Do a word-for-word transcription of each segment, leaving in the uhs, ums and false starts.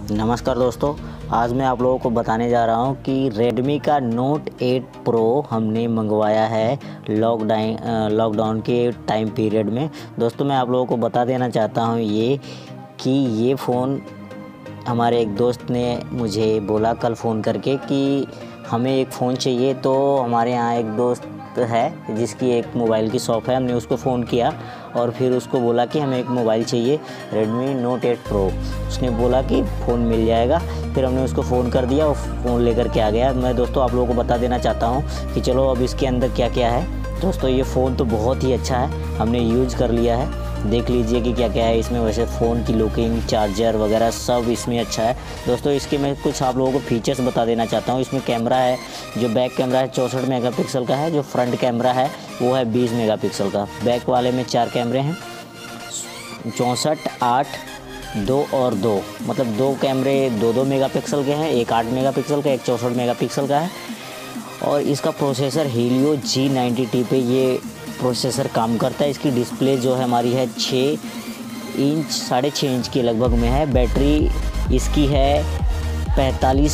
नमस्कार दोस्तों, आज मैं आप लोगों को बताने जा रहा हूं कि Redmi का Note एट Pro हमने मंगवाया है लॉकडाउन लॉकडाउन के टाइम पीरियड में। दोस्तों मैं आप लोगों को बता देना चाहता हूं ये कि ये फ़ोन हमारे एक दोस्त ने मुझे बोला कल फ़ोन करके कि हमें एक फ़ोन चाहिए। तो हमारे यहाँ एक दोस्त है जिसकी एक मोबाइल की शॉप है, हमने उसको फ़ोन किया और फिर उसको बोला कि हमें एक मोबाइल चाहिए Redmi Note एट Pro। उसने बोला कि फ़ोन मिल जाएगा। फिर हमने उसको फ़ोन कर दिया और फ़ोन लेकर के आ गया। मैं दोस्तों आप लोगों को बता देना चाहता हूँ कि चलो अब इसके अंदर क्या क्या है। दोस्तों ये फ़ोन तो बहुत ही अच्छा है, हमने यूज़ कर लिया है, देख लीजिए कि क्या क्या है इसमें। वैसे फ़ोन की लुकिंग, चार्जर वगैरह सब इसमें अच्छा है। दोस्तों इसके मैं कुछ आप लोगों को फीचर्स बता देना चाहता हूँ। इसमें कैमरा है, जो बैक कैमरा है चौंसठ मेगापिक्सल का है, जो फ्रंट कैमरा है वो है बीस मेगापिक्सल का। बैक वाले में चार कैमरे हैं, चौंसठ, आठ, दो और दो, मतलब दो कैमरे दो दो मेगापिक्सल के हैं, एक आठ मेगापिक्सल का, एक चौंसठ मेगापिक्सल का है। और इसका processor Helio G ninety T पे ये प्रोसेसर काम करता है। इसकी डिस्प्ले जो है हमारी है छः इंच साढ़े छः इंच के लगभग में है। बैटरी इसकी है पैंतालीस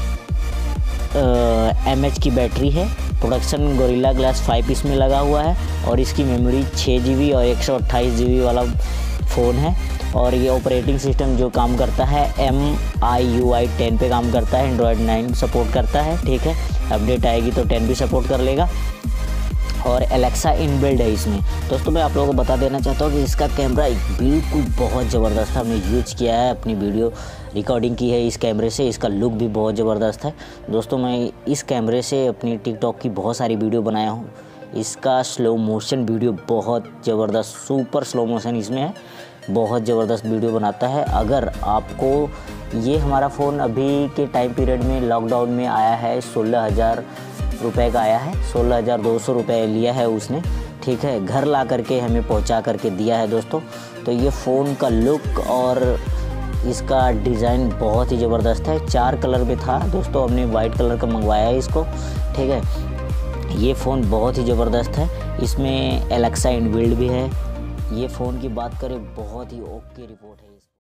एम एच की बैटरी है। प्रोडक्शन गोरिल्ला ग्लास फाइव इसमें लगा हुआ है और इसकी मेमोरी छः जी बी और एक सौ अट्ठाईस जी बी वाला फ़ोन है। और ये ऑपरेटिंग सिस्टम जो काम करता है M I U I ten पे काम करता है, एंड्रॉयड नाइन सपोर्ट करता है। ठीक है, अपडेट आएगी तो टेन भी सपोर्ट कर लेगा। और एलेक्सा इनबिल्ड है इसमें। दोस्तों मैं आप लोगों को बता देना चाहता हूँ कि इसका कैमरा बिल्कुल बहुत ज़बरदस्त है। हमने यूज किया है, अपनी वीडियो रिकॉर्डिंग की है इस कैमरे से। इसका लुक भी बहुत ज़बरदस्त है। दोस्तों मैं इस कैमरे से अपनी टिकटॉक की बहुत सारी वीडियो बनाया हूँ। इसका स्लो मोशन वीडियो बहुत ज़बरदस्त, सुपर स्लो मोशन इसमें है, बहुत ज़बरदस्त वीडियो बनाता है। अगर आपको ये हमारा फ़ोन अभी के टाइम पीरियड में लॉकडाउन में आया है, सोलह हज़ार रुपये का आया है, सोलह हज़ार दो सौ रुपये लिया है उसने। ठीक है, घर ला करके हमें पहुंचा करके दिया है दोस्तों। तो ये फ़ोन का लुक और इसका डिज़ाइन बहुत ही ज़बरदस्त है। चार कलर में था दोस्तों, हमने वाइट कलर का मंगवाया है इसको। ठीक है, ये फ़ोन बहुत ही ज़बरदस्त है। इसमें एलेक्सा इनबिल्ड भी है। ये फ़ोन की बात करें बहुत ही ओके रिपोर्ट है।